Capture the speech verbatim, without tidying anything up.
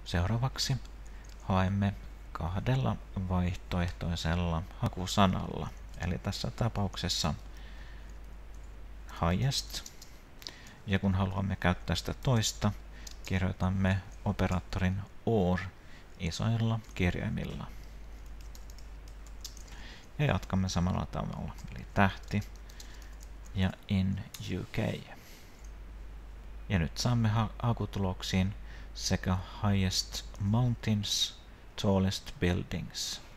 Seuraavaksi haemme kahdella vaihtoehtoisella hakusanalla, eli tässä tapauksessa highest, ja kun haluamme käyttää sitä toista, kirjoitamme operaattorin or isoilla kirjaimilla. Ja jatkamme samalla tavalla, eli tähti ja in U K. Ja nyt saamme ha hakutuloksiin sekä highest mountains, tallest buildings.